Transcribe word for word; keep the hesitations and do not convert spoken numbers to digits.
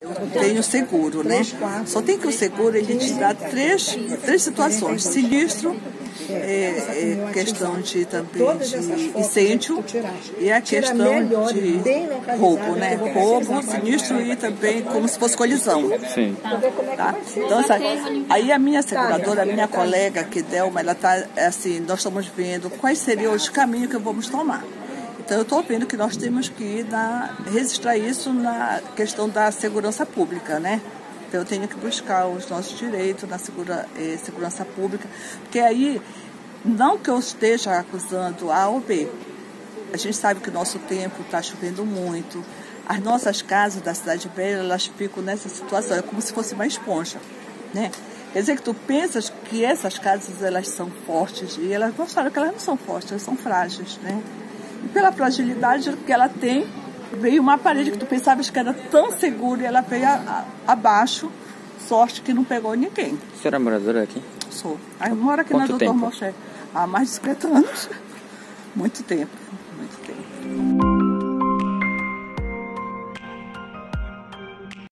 Eu tenho seguro, né? Só tem que o seguro ele te dá três, três situações: sinistro, é, é, questão de também de incêndio e a questão de roubo, né? Roubo, sinistro e também como se fosse colisão. Sim. Tá? Então, essa, aí a minha seguradora, a minha colega, que Delma, ela tá assim, nós estamos vendo quais seriam os caminhos que vamos tomar. Então, eu estou vendo que nós temos que ir na, registrar isso na questão da segurança pública, né? Então, eu tenho que buscar os nossos direitos na segura, eh, segurança pública, porque aí, não que eu esteja acusando A ou B, a gente sabe que o nosso tempo está chovendo muito, as nossas casas da Cidade Velha, elas ficam nessa situação, é como se fosse uma esponja, né? Quer dizer que tu pensas que essas casas, elas são fortes, e elas mostraram que elas não são fortes, elas são frágeis, né? E pela fragilidade que ela tem, veio uma parede que tu pensavas que era tão segura e ela veio a, a, abaixo, sorte que não pegou ninguém. Você era moradora aqui? Sou. Aí moro aqui Quanto na doutor tempo? Moché há mais de cinquenta anos. Muito tempo, muito tempo.